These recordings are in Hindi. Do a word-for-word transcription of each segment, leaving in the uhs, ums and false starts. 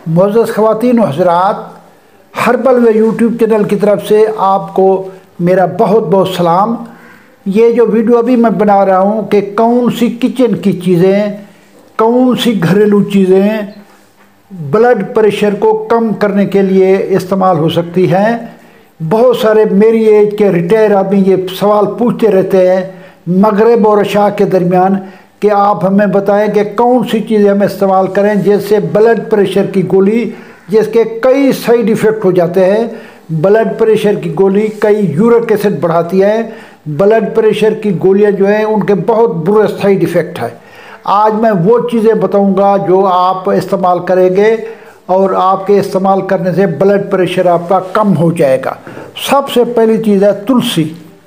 मुअज़्ज़ज़ ख़वातीन व हज़रात, हर्बल व यूट्यूब चैनल की तरफ से आपको मेरा बहुत बहुत सलाम। ये जो वीडियो अभी मैं बना रहा हूँ कि कौन सी किचन की चीज़ें, कौन सी घरेलू चीज़ें ब्लड प्रेशर को कम करने के लिए इस्तेमाल हो सकती हैं। बहुत सारे मेरी एज के रिटायर आदमी ये सवाल पूछते रहते हैं मगरिब और इशा के दरमियान कि आप हमें बताएं कि कौन सी चीज़ें हम इस्तेमाल करें, जैसे ब्लड प्रेशर की गोली जिसके कई साइड इफ़ेक्ट हो जाते हैं। ब्लड प्रेशर की गोली कई यूरिक एसिड बढ़ाती है। ब्लड प्रेशर की गोलियां जो हैं उनके बहुत बुरे साइड इफ़ेक्ट है। आज मैं वो चीज़ें बताऊंगा जो आप इस्तेमाल करेंगे और आपके इस्तेमाल करने से ब्लड प्रेशर आपका कम हो जाएगा। सबसे पहली चीज़ है तुलसी।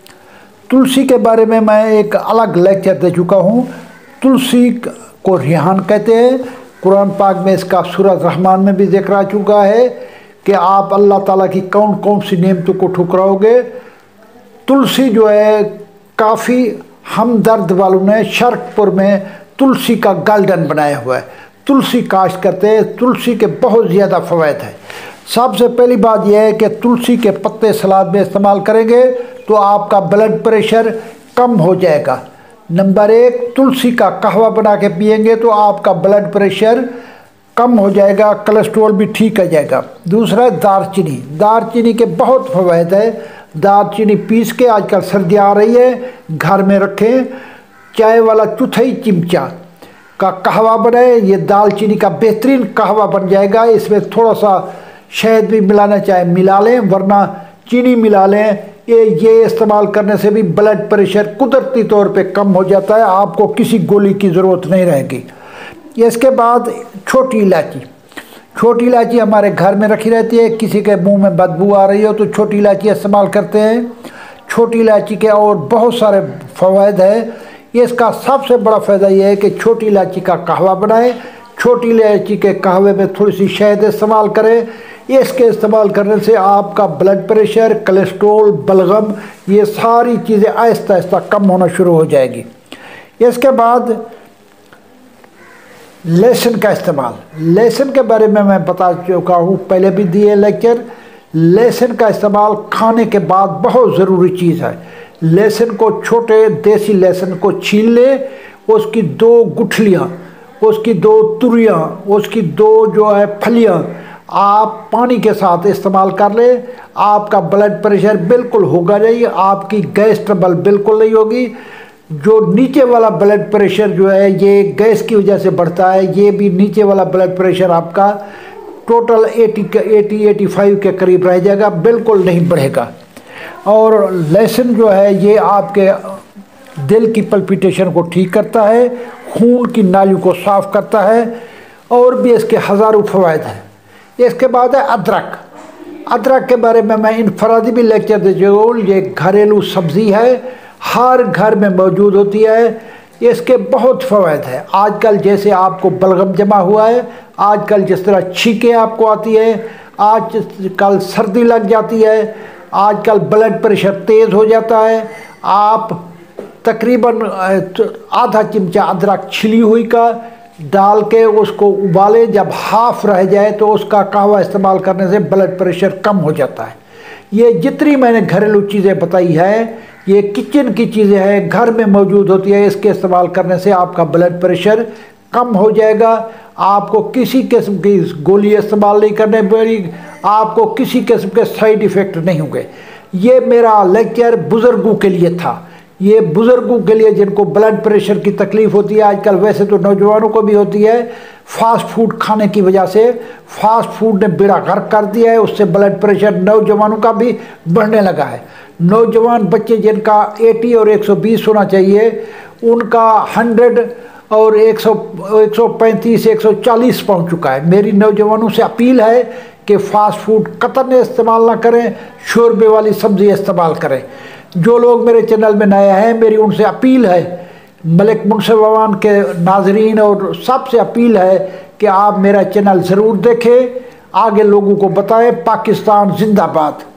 तुलसी के बारे में मैं एक अलग लेक्चर दे चुका हूँ। तुलसी को रिहान कहते हैं। कुरान पाक में इसका सूरह रहमान में भी जिक्र आ चुका है कि आप अल्लाह ताला की कौन कौन सी नेमतों को ठुकराओगे। तुलसी जो है काफ़ी हमदर्द वालों ने शर्कपुर में तुलसी का गार्डन बनाया हुआ है। तुलसी काश्त करते हैं। तुलसी के बहुत ज़्यादा फ़वाइद हैं। सबसे पहली बात यह है कि तुलसी के पत्ते सलाद में इस्तेमाल करेंगे तो आपका ब्लड प्रेशर कम हो जाएगा। नंबर एक, तुलसी का कहवा बना के पिएंगे तो आपका ब्लड प्रेशर कम हो जाएगा, कोलेस्ट्रॉल भी ठीक हो जाएगा। दूसरा, दालचीनी। दालचीनी के बहुत फ़वाइद है। दालचीनी पीस के, आजकल सर्दी आ रही है, घर में रखें। चाय वाला चौथाई चिमचा का कहवा बनाए, ये दालचीनी का बेहतरीन कहवा बन जाएगा। इसमें थोड़ा सा शहद भी मिलाना चाहे मिला लें, वरना चीनी मिला लें। ये ये इस्तेमाल करने से भी ब्लड प्रेशर कुदरती तौर पे कम हो जाता है। आपको किसी गोली की ज़रूरत नहीं रहेगी। इसके बाद छोटी इलायची। छोटी इलायची हमारे घर में रखी रहती है। किसी के मुंह में बदबू आ रही हो तो छोटी इलायची इस्तेमाल करते हैं। छोटी इलायची के और बहुत सारे फ़वाइद है। इसका सबसे बड़ा फ़ायदा यह है कि छोटी इलायची का कहवा बनाएं। छोटी इलायची के कहवे में थोड़ी सी शहद इस्तेमाल करें। इसके इस्तेमाल करने से आपका ब्लड प्रेशर, कोलेस्ट्रॉल, बलगम, ये सारी चीज़ें आहिस्ता आहिस्ता कम होना शुरू हो जाएगी। इसके बाद लहसुन का इस्तेमाल। लहसुन के बारे में मैं बता चुका हूँ, पहले भी दिए लेक्चर। लहसुन का इस्तेमाल खाने के बाद बहुत ज़रूरी चीज़ है। लहसुन को, छोटे देसी लहसुन को छील ले, उसकी दो गुठलियाँ, उसकी दो तुरियाँ, उसकी दो जो है फलियाँ आप पानी के साथ इस्तेमाल कर ले। आपका ब्लड प्रेशर बिल्कुल होगा नहीं, आपकी गैस ट्रबल बिल्कुल नहीं होगी। जो नीचे वाला ब्लड प्रेशर जो है ये गैस की वजह से बढ़ता है, ये भी नीचे वाला ब्लड प्रेशर आपका total eighty eighty eighty five के करीब रह जाएगा, बिल्कुल नहीं बढ़ेगा। और लहसुन जो है ये आपके दिल की पल्पिटेशन को ठीक करता है, खून की नालियों को साफ़ करता है, और भी इसके हज़ारों फ़वाइद हैं। इसके बाद है अदरक। अदरक के बारे में मैं इनफरादी भी लेक्चर दे चुका हूँ। ये घरेलू सब्ज़ी है, हर घर में मौजूद होती है। इसके बहुत फ़वाइद हैं। आजकल जैसे आपको बलगम जमा हुआ है, आजकल जिस तरह छींकें आपको आती है, आजकल सर्दी लग जाती है, आजकल ब्लड प्रेशर तेज़ हो जाता है, आप तकरीबन आधा चिमचा अदरक छिली हुई का डाल के उसको उबालें। जब हाफ रह जाए तो उसका कहवा इस्तेमाल करने से ब्लड प्रेशर कम हो जाता है। ये जितनी मैंने घरेलू चीज़ें बताई है, ये किचन की चीज़ें हैं, घर में मौजूद होती है। इसके इस्तेमाल करने से आपका ब्लड प्रेशर कम हो जाएगा। आपको किसी किस्म की गोली इस्तेमाल नहीं करनी पड़ेगी, आपको किसी किस्म के साइड इफ़ेक्ट नहीं होंगे। ये मेरा लेक्चर बुज़ुर्गों के लिए था। ये बुज़ुर्गों के लिए जिनको ब्लड प्रेशर की तकलीफ़ होती है, आजकल वैसे तो नौजवानों को भी होती है, फास्ट फूड खाने की वजह से। फास्ट फूड ने बेड़ा गर्क कर दिया है, उससे ब्लड प्रेशर नौजवानों का भी बढ़ने लगा है। नौजवान बच्चे जिनका अस्सी और एक सौ बीस होना चाहिए, उनका सौ और एक सौ एक सौ पैंतीस एक सौ चालीस पहुँच चुका है। मेरी नौजवानों से अपील है कि फ़ास्ट फूड कतई इस्तेमाल ना करें, शोरबे वाली सब्ज़ी इस्तेमाल करें। जो लोग मेरे चैनल में नए हैं, मेरी उनसे अपील है, मलिक मुनसिफ अवान के नाजरीन और सबसे अपील है कि आप मेरा चैनल ज़रूर देखें, आगे लोगों को बताएं। पाकिस्तान जिंदाबाद।